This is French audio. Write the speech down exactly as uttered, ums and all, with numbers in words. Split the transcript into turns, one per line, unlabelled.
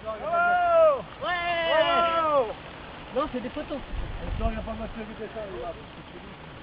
Bravo.
Ouais.
Bravo.
Non, c'est des photos.
Il n'y a pas de match de vitesse, là.